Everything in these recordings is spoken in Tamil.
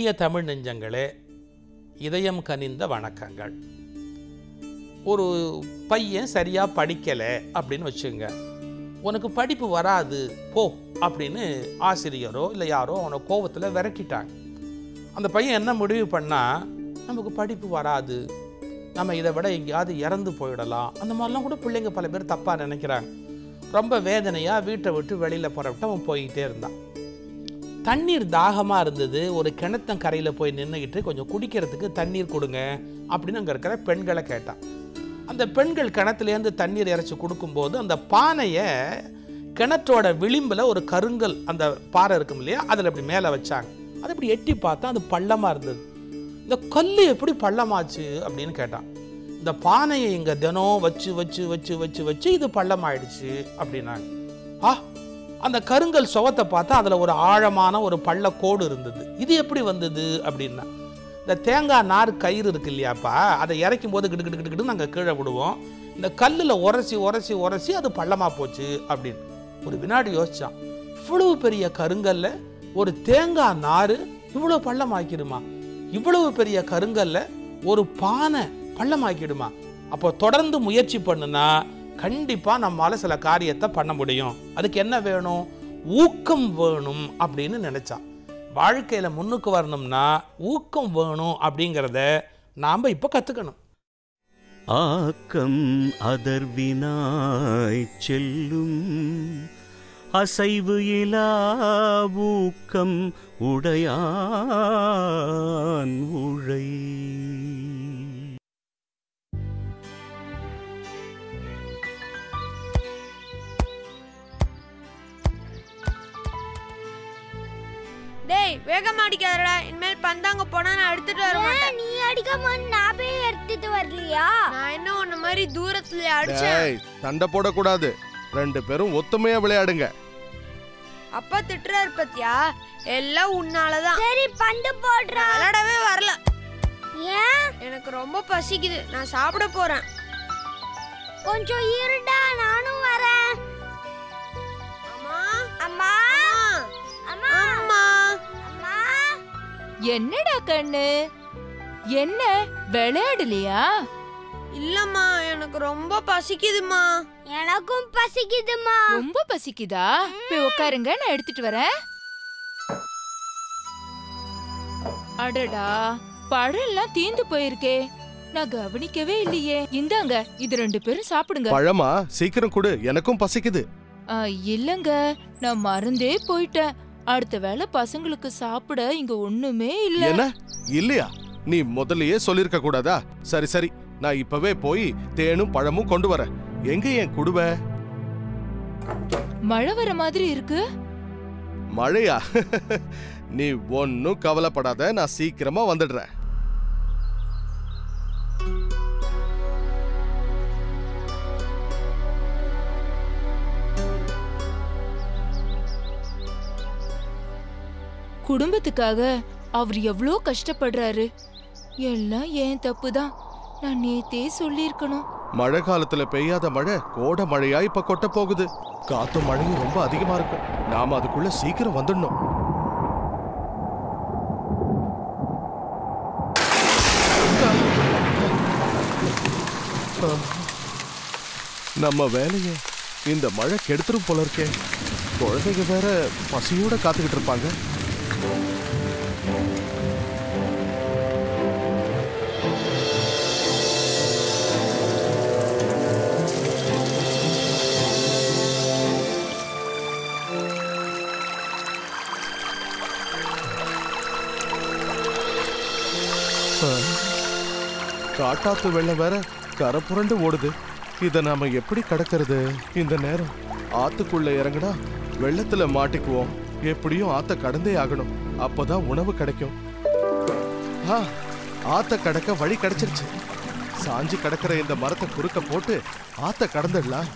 இனிய தமிழ் நெஞ்சங்களே, இதயம் கனிந்த வணக்கங்கள். ஒரு பையன் சரியாக படிக்கலை அப்படின்னு வச்சுங்க, உனக்கு படிப்பு வராது போ அப்படின்னு ஆசிரியரோ இல்லை யாரோ அவனை கோபத்தில் விரட்டிட்டாங்க. அந்த பையன் என்ன முடிவு பண்ணால், நமக்கு படிப்பு வராது, நம்ம இதை விட எங்கேயாவது இறந்து போயிடலாம், அந்த மாதிரிலாம் கூட பிள்ளைங்க பல பேர் தப்பாக நினைக்கிறாங்க. ரொம்ப வேதனையாக வீட்டை விட்டு வெளியில் புறப்பட்டு அவன் போய்கிட்டே இருந்தான். தண்ணீர் தாகமாக இருந்தது. ஒரு கிணத்தங்கரையில் போய் நின்றுக்கிட்டு கொஞ்சம் குடிக்கிறதுக்கு தண்ணீர் கொடுங்க அப்படின்னு அங்கே இருக்கிற பெண்களை கேட்டான். அந்த பெண்கள் கிணத்துலேருந்து தண்ணீர் இறைச்சி கொடுக்கும்போது அந்த பானையை கிணற்றோட விளிம்பில் ஒரு கருங்கல், அந்த பாறை இருக்கும் இல்லையா, அதில் இப்படி மேலே வச்சாங்க. அதை இப்படி எட்டி பார்த்தா அது பள்ளமாக இருந்தது. இந்த கல் எப்படி பள்ளமாச்சு அப்படின்னு கேட்டான். இந்த பானையை இங்கே தினம் வச்சு வச்சு வச்சு வச்சு வச்சு இது பள்ளமாயிடுச்சு அப்படின்னாங்க. அந்த கருங்கல் சுவத்தை பார்த்தா அதில் ஒரு ஆழமான ஒரு பள்ள கோடு இருந்தது. இது எப்படி வந்தது அப்படின்னா, இந்த தேங்காய் நார் கயிறு இருக்கு இல்லையாப்பா, அதை இறக்கும் போது கிட்டு கிட்டு கிட்டு நாங்கள் கீழே விடுவோம், இந்த கல்லில் உரசி உரசி உரசி அது பள்ளமாக போச்சு அப்படின்னு. ஒரு வினாடி யோசிச்சான், இவ்வளவு பெரிய கருங்கல்ல ஒரு தேங்காய் நார் இவ்வளோ பள்ளமாக்கிடுமா? இவ்வளவு பெரிய கருங்கல்ல ஒரு பானை பள்ளமாக்கிடுமா? அப்போ தொடர்ந்து முயற்சி பண்ணுனா கண்டிப்பாக நம்மளால் சில காரியத்தை பண்ண முடியும். அதுக்கு என்ன வேணும்? ஊக்கம் வேணும் அப்படின்னு நினச்சான். வாழ்க்கையில் முன்னுக்கு வரணும்னா ஊக்கம் வேணும் அப்படிங்கிறத நாம் இப்போ கற்றுக்கணும். ஆக்கம் அதர்வினாய் செல்லும் அசைவு இலா ஊக்கம் உடையான் உழை. டேய், வேகமா அடிக்காதடா. இனிமேல் பந்தாங்க போனா நான் எடுத்துட்டு வர மாட்டேன். நீ அடிக்காம நான் போய் எடுத்துட்டு வரலையா? நான் என்ன உன்ன மாதிரி தூரத்துல அடிச்சேன். டேய், சண்டை போட கூடாது. ரெண்டு பேரும் ஒத்துமையா விளையாடுங்க. அப்பா திட்டுறாரு பத்தியா? எல்லாம் உன்னாலதான். சரி, பந்து போடுறா. விளையாடவே வரல. ஏன்? எனக்கு ரொம்ப பசிக்குது, நான் சாப்பிட போறேன். கொஞ்சம் இருடா, நானும் வரேன். அம்மா, அம்மா, அம்மா, அம்மா, அம்மா. என்னடா கண்ணு, என்ன விளையாடலையா? இல்லம்மா, எனக்கு ரொம்ப பசிக்குதுமா. எனக்கும் பசிக்குதுமா. ரொம்ப பசிக்குதா? போய் உட்காருங்க, நான் எடுத்துட்டு வரேன். அடடா, பழம் எல்லாம் தீந்து போயிருக்கே, நான் கவனிக்கவே இல்லையே. இந்தாங்க, இது ரெண்டு பேரும் சாப்பிடுங்க. பழமா? சீக்கிரம் கொடு, எனக்கும் பசிக்குது. இல்லங்க, நான் மறந்தே போயிட்டேன். அடுத்த வேளை பசங்களுக்கு சாப்பிட இங்க ஒண்ணுமே இல்ல. என்ன இல்லையா? நீ முதல்லயே சொல்லிருக்க கூடாதா? சரி சரி, நான் இப்பவே போய் தேனும் பழமும் கொண்டு வரேன். எங்க என் குடுவ? மழை வர மாதிரி இருக்கு. மழையா? நீ ஒன்னும் கவலைப்படாத, நான் சீக்கிரமா வந்துடுறேன். குடும்பத்துக்காக அவர் எவ்வளோ கஷ்டப்படுறாரு. எல்லாம் ஏன் தப்புதான். நான் நேத்தே சொல்லியிருக்கணும். மழை காலத்துல பெய்யாத மழை கோடை மழையா இப்ப கொட்ட போகுது. காத்தும் மழையும் ரொம்ப அதிகமா இருக்கும். நாம அதுக்குள்ள சீக்கிரம் வந்துடணும். நம்ம வேலைய இந்த மழை கெடுத்துரும் போல இருக்கே. குழந்தைங்க வேற பசியோட காத்துக்கிட்டு இருப்பாங்க. காட்டாத்து வெள்ளம் வேற கரை புரண்டு ஓடுது. இத நாம எப்படி கடக்கிறது? இந்த நேரம் ஆத்துக்குள்ள இறங்கினா வெள்ளத்துல மாட்டிக்குவோம். எப்படியும் ஆத்த கடந்தே ஆகணும், அப்பதான் உணவு கிடைக்கும். ஆத்த கடக்க வழி கிடைச்சிருச்சு. சாஞ்சி கடக்கிற இந்த மரத்தை குறுக்க போட்டு ஆத்த கடந்துடலாம்.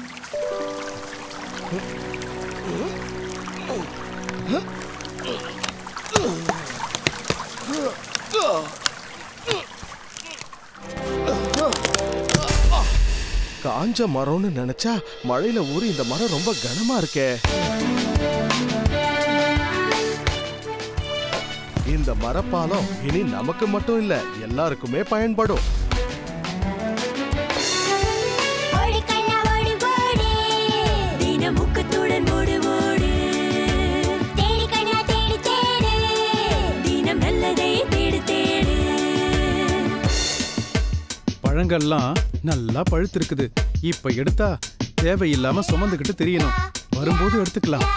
காஞ்ச மரம்னு நினைச்சா மழையில ஊறி இந்த மரம் ரொம்ப கனமா இருக்கே. இந்த மரப்பாலம் இனி நமக்கு மட்டும் இல்ல, எல்லாருக்குமே பயன்படும். பழங்கள்லாம் நல்லா பழுத்திருக்குது. இப்ப எடுத்தா தேவையில்லாம சுமந்துகிட்டு தெரியணும். வரும்போது எடுத்துக்கலாம்.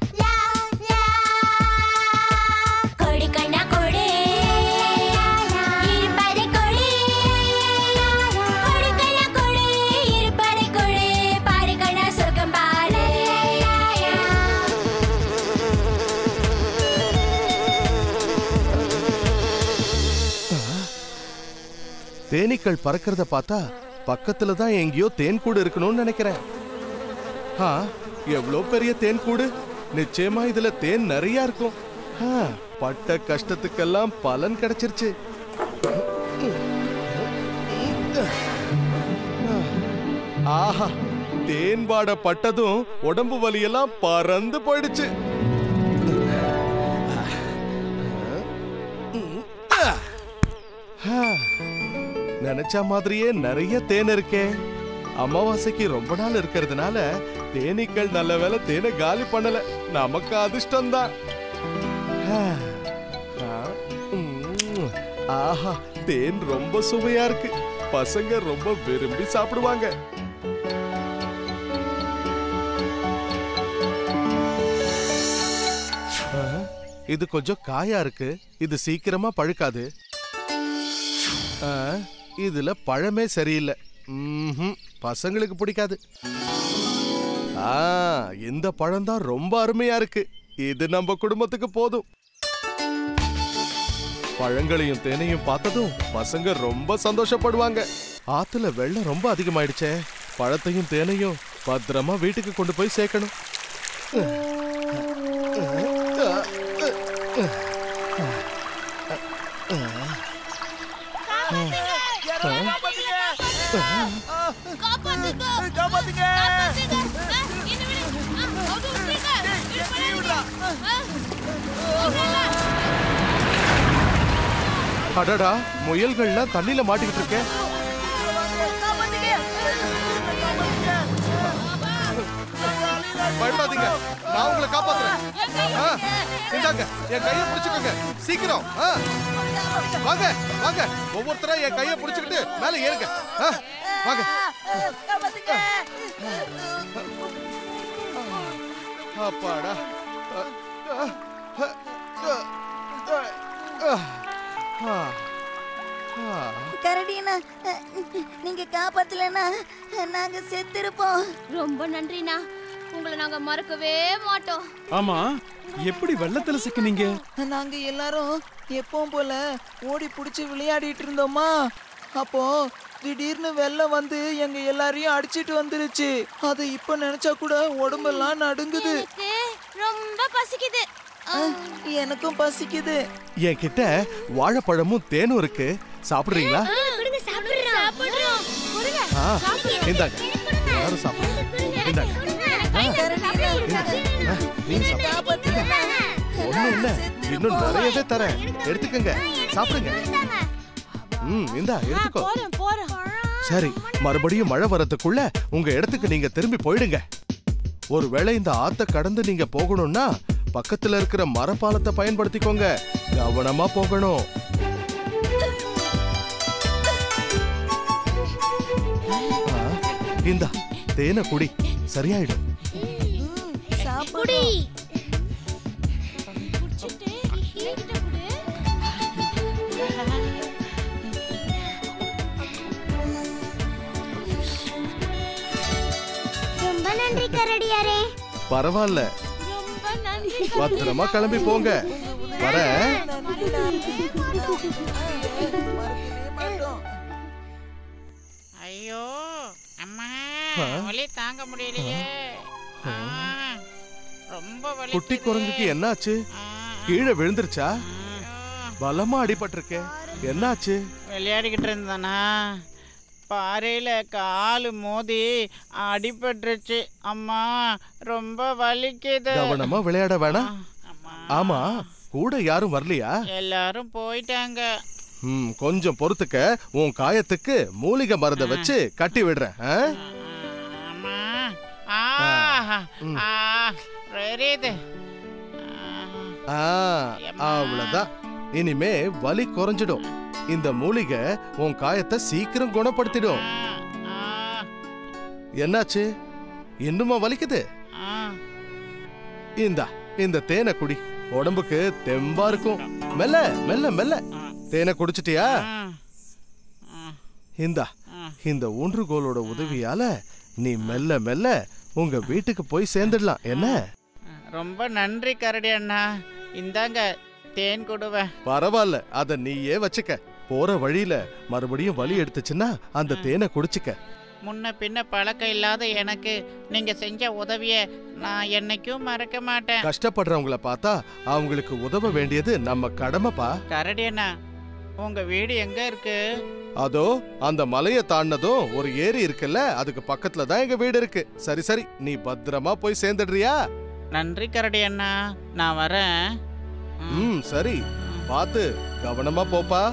தேனீக்கள் பறக்கிறத பார்த்தா பக்கத்துல தான் எங்கேயோ தேன் கூடு இருக்கணும்னு நினைக்கிறேன். எவ்வளோ பெரிய தேன் கூடு! நிச்சயமா இதுல தேன் நிறைய இருக்கும். பட்ட கஷ்டத்துக்கெல்லாம் பலன் கிடைச்சிருச்சு. ஆஹா, தேன் வாட பட்டதும் உடம்பு வலியெல்லாம் பறந்து போயிடுச்சு. நினைச்ச மாதிரியே நிறைய தேன் இருக்கே. அமாவாசைக்கு ரொம்ப நாள் இருக்கிறதுனால தேனீக்கள் நல்ல வேலை தேனை காலி பண்ணல. நமக்கு அதிர்ஷ்டம் தான். ஆஹா, தேன் ரொம்ப சுவையா இருக்கு. பசங்க ரொம்ப விரும்பி சாப்பிடுவாங்க. இது கொஞ்சம் காயா இருக்கு. இது சீக்கிரமா பழுக்காது. இதுல பழமே சரியில்லை. பசங்களுக்கு பிடிக்காது. இந்த பழம் தான் ரொம்ப அருமையா இருக்கு. இது நம்ம குடும்பத்துக்கு போதும். பழங்களையும் தேனையும் பார்த்ததும் பசங்க ரொம்ப சந்தோஷப்படுவாங்க. ஆத்துல வெள்ளம் ரொம்ப அதிகமாயிடுச்சே. பழத்தையும் தேனையும் பத்திரமா வீட்டுக்கு கொண்டு போய் சேர்க்கணும். அடடா, முயல்கள்லாம் தண்ணில மாட்டிக்கிட்டு இருக்கேன். பயப்படாதீங்க, நான் உங்களை காப்பாத்துறேன். இந்தாங்க, என் கையை பிடிச்சுக்கோங்க. சீக்கிரம் வாங்க வாங்க, ஒவ்வொருத்தரா என் கையை பிடிச்சுக்கிட்டு மேல ஏறுங்க. வாங்க. அப்பாடா. கரடினா, நீங்க காப்பாத்தலனா நாங்க செத்துருப்போம். ரொம்ப நன்றிண்ணா, உங்களை நாங்க மறக்கவே மாட்டோம். ஆமா, எப்படி வெள்ளத்துல சிக்கினீங்க? நாங்க எல்லாரும் எப்பவும் போல ஓடி புடிச்சு விளையாடிட்டு இருந்தோமா. அப்போ திடீர்னு வெள்ளம் வந்து எங்க எல்லாரையும் அடிச்சிட்டு வந்துருச்சு. அதை இப்ப நினைச்சா கூட உடம்பெல்லாம் நடுங்குது. ரொம்ப பசிக்குது. எனக்கும் பசிக்குது. என்கிட்ட வாழைப்பழமும் தேனும் இருக்கு. சாப்பிடுறீங்களா? இந்தாங்க, யாரும் சாப்பிடுங்க. இந்தாங்க. ஒண்ணும் இல்ல, இன்னும் நிறையவே தரேன். எடுத்துக்கங்க, சாப்பிடுங்க. இந்தா எடுத்துக்கோ. சரி, மறுபடியும் மழை வரதுக்குள்ள உங்க இடத்துக்கு நீங்க திரும்பி போயிடுங்க. ஒருவேளை இந்த ஆத்த கடந்து நீங்க போகணும்னா பக்கத்துல இருக்கிற மரப்பாலத்தை பயன்படுத்திக்கோங்க. கவனமா போகணும். இந்தா தேனை குடி, சரியாயிடும். ரொம்ப நன்றி கரடியாரே. பரவாயில்ல, பத்திரமா கிளம்பி போங்க. வர. ஐயோ அம்மா, வலி தாங்க முடியலையே. ரொம்ப வலி. குட்டி குரங்குக்கு என்னாச்சு? கீழே விழுந்துருச்சா? பலமா அடிபட்டிருக்கே. என்னாச்சு? விளையாடிக்கிட்டு இருந்தானா, பாறையில காலு மோதி அடிபட்டுருச்சு. அம்மா ரொம்ப வலிக்குது. கவனமா விளையாட வேணாம். ஆமா, கூட யாரும் வரலையா? எல்லாரும் போயிட்டாங்க. கொஞ்சம் பொறுத்துக்க, உன் காயத்துக்கு மூலிகை மருந்தை வச்சு கட்டி விடுறேன். அவ்வளவுதான், இனிமே வலி குறைஞ்சிடும். இந்த மூலிகை உன் காயத்தை சீக்கிரம் குணப்படுத்திடும். என்னாச்சு, இன்னுமா வலிக்குது? இந்த தேனை குடி, உடம்புக்கு தெம்பா இருக்கும். மெல்ல மெல்ல மெல்ல தேனை குடிச்சிட்டியா? இந்த ஊன்றுகோலோட உதவியால நீ மெல்ல மெல்ல உங்க வீட்டுக்கு போய் சேர்ந்துடலாம். என்ன? ரொம்ப நன்றி கரடி அண்ணா. இந்தாங்க தேன் கொடுவேன். பரவாயில்ல, அத நீயே வச்சுக்க. போற வழியில மறுபடியும் வலி எடுத்துச்சுன்னா அந்த தேனை குடிச்சுக்க. முன்ன பின்ன பழக்கம் இல்லாத எனக்கு நீங்க செஞ்ச உதவிய நான் என்னைக்கும் மறக்க மாட்டேன். கஷ்டப்படுறவங்கள பார்த்தா அவங்களுக்கு உதவ வேண்டியது நம்ம கடமைப்பா. கரடி அண்ணா, உங்க வீடு எங்க இருக்கு? அதோ அந்த மலையை தாண்டதும் ஒரு ஏரி இருக்குல்ல, அதுக்கு பக்கத்துல தான் எங்க வீடு இருக்கு. சரி சரி, நீ பத்திரமா போய் சேர்ந்துடுறியா? நன்றி கரடி அண்ணா, நான் வரேன். சரி, பார்த்து கவனமா போப்பா.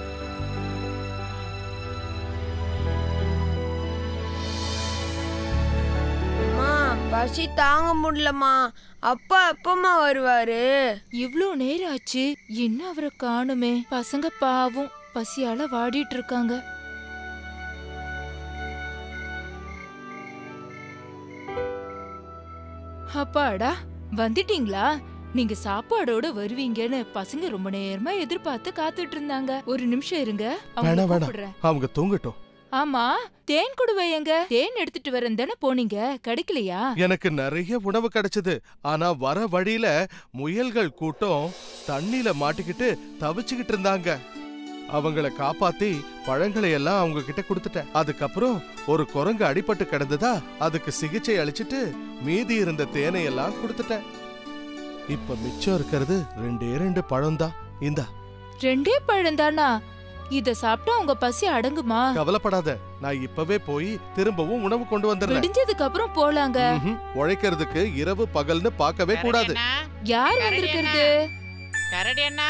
பசி தாங்க முடியலமா. அப்பா எப்பமா வருவாரு? இவ்ளோ நேரம் ஆச்சு, என்ன அவரை காணுமே. பசங்க பாவம் பசியால வாடிட்டு இருக்காங்க. அப்பாடா, வந்துட்டீங்களா? நீங்க சாப்பாடோட வருவீங்கன்னு பசங்க ரொம்ப நேரமா எதிர்பார்த்து காத்துட்டு இருந்தாங்க. ஒரு நிமிஷம் இருங்க, அவங்க தூங்கட்டும். ஆமா, தேன் குடுவை எங்க? தேன் எடுத்துட்டு வரேன் தானே போனீங்க, கிடைக்கலையா? எனக்கு நிறைய உணவு கிடைச்சது. ஆனா வர வழியில முயல்கள் கூட்டம் தண்ணியில மாட்டிக்கிட்டு தவிச்சுக்கிட்டு இருந்தாங்க. அவங்கள காப்பாத்தி பழங்களை எல்லாம் அவங்க கிட்ட கொடுத்துட்டேன். அதுக்கப்புறம் ஒரு குரங்கு அடிபட்டு கிடந்ததா, அதுக்கு சிகிச்சை அளிச்சுட்டு மீதி இருந்த தேனை எல்லாம் கொடுத்துட்டேன். இப்ப மிச்சம் இருக்கிறது 2 பழம்தான். இந்தா. 2 பழம்தானா? இத சாப்பிட்டா உங்க பசி அடங்குமா? கவலைப்படாத, நான் இப்பவே போய் திரும்பவும் உணவு கொண்டு வந்துடுறேன். விடிஞ்சதுக்கு அப்புறம் போலாங்க. உழைக்கிறதுக்கு இரவு பகல்னு பார்க்கவே கூடாது. யார் வந்திருக்கிறது? கரடி அண்ணா.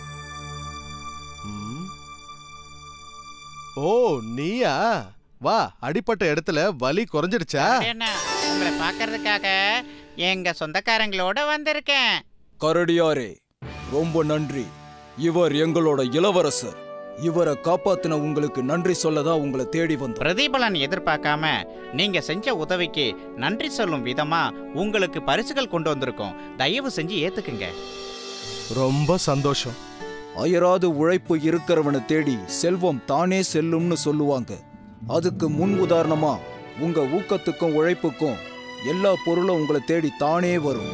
ஓ, நீயா? வா, அடிப்பட்ட இடத்துல வலி குறைஞ்சிடுச்சா? உங்களை பார்க்கறதுக்காக எங்க சொந்தக்காரங்களோட வந்திருக்கேன். கரடியாரே, ரொம்ப நன்றி. இவர் எங்களோட இளவரசர். இவரை காப்பாத்தின உங்களுக்கு நன்றி சொல்லதான் உங்களை தேடி வந்தோம். பிரதிபலன் எதிர்பார்க்காம நீங்க செஞ்ச உதவிக்கு நன்றி சொல்லும் விதமா உங்களுக்கு பரிசுகள் கொண்டு வந்திருக்கோம். தயவு செஞ்சு ஏத்துக்குங்க. ரொம்ப சந்தோஷம். அயராது உழைப்பு இருக்கிறவனை தேடி செல்வம் தானே செல்லும்னு சொல்லுவாங்க. அதுக்கு முன் உதாரணமா உங்க ஊக்கத்துக்கும் உழைப்புக்கும் எல்லா பொருளும் உங்களை தேடி தானே வரும்.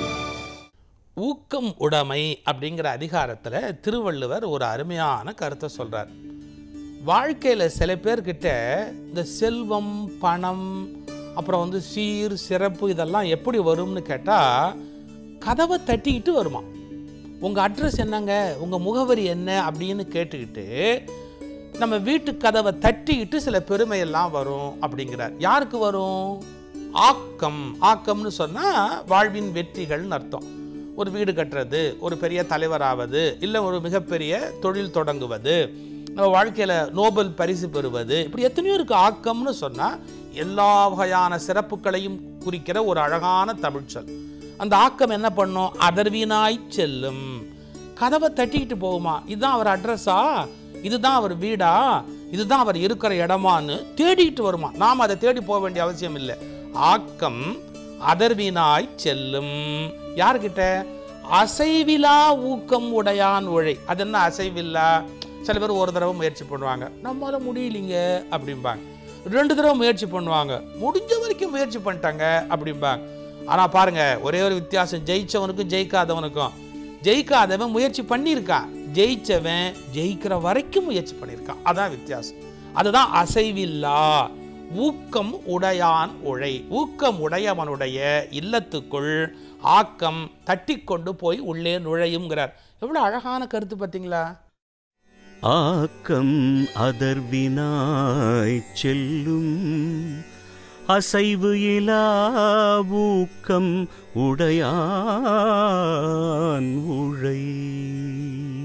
ஊக்கம் உடைமை அப்படிங்கிற அதிகாரத்தில் திருவள்ளுவர் ஒரு அருமையான கருத்தை சொல்கிறார். வாழ்க்கையில் சில பேர்கிட்ட இந்த செல்வம், பணம், அப்புறம் சீர் சிறப்பு இதெல்லாம் எப்படி வரும்னு கேட்டால் கதவை தட்டிக்கிட்டு வருமா. உங்கள் அட்ரஸ் என்னங்க, உங்கள் முகவரி என்ன அப்படின்னு கேட்டுக்கிட்டு நம்ம வீட்டு கதவை தட்டிக்கிட்டு சில பெருமையெல்லாம் வரும் அப்படிங்கிறார். யாருக்கு வரும்? ஆக்கம். ஆக்கம்னு சொன்னால் வாழ்வின் வெற்றிகள்னு அர்த்தம். ஒரு வீடு கட்டுறது, ஒரு பெரிய தலைவராவது, இல்லை ஒரு மிகப்பெரிய தொழில் தொடங்குவது, நம்ம வாழ்க்கையில் நோபல் பரிசு பெறுவது, இப்படி எத்தனையோ இருக்குது. ஆக்கம்னு சொன்னால் எல்லா வகையான சிறப்புகளையும் குறிக்கிற ஒரு அழகான தமிழ்ச்சொல். அந்த ஆக்கம் என்ன பண்ணும்? அதர்வீனாய் செல்லும். கதவை தட்டிக்கிட்டு போகுமா. இதுதான் அவர் அட்ரஸா, இதுதான் அவர் வீடா, இதுதான் அவர் இருக்கிற இடமான்னு தேடிக்கிட்டு வருமா. நாம் அதை தேடி போக வேண்டிய அவசியம் இல்லை. ஆக்கம் அதர்வீனாய் செல்லும். யார்கிட்ட? அசைவிலா ஊக்கம் உடையான் உழை. அது என்ன அசைவில்லா? சில பேர் ஒரு தடவை முயற்சி பண்ணுவாங்க, நம்மளால முடியலிங்க அப்படிம்பாங்க. 2 தடவை முயற்சி பண்ணுவாங்க, முடிஞ்ச வரைக்கும் முயற்சி பண்ணிட்டாங்க அப்படிம்பாங்க. ஆனால் பாருங்க, ஒரே ஒரு வித்தியாசம் ஜெயிச்சவனுக்கும் ஜெயிக்காதவனுக்கும். ஜெயிக்காதவன் முயற்சி பண்ணியிருக்கான், ஜெயிச்சவன் ஜெயிக்கிற வரைக்கும் முயற்சி பண்ணியிருக்கான். அதான் வித்தியாசம். அதுதான் அசைவில்லா. ஊக்கம் உடையான் உழை. ஊக்கம் உடையவனுடைய இல்லத்துக்குள் ஆக்கம் தட்டி கொண்டு போய் உள்ளே நுழையுங்கிறார். எவ்வளவு அழகான கருத்து பார்த்தீங்களா? ஆக்கம் அதர்வினாய் செல்லும் அசைவு இலா ஊக்கம் உடையான் உழை.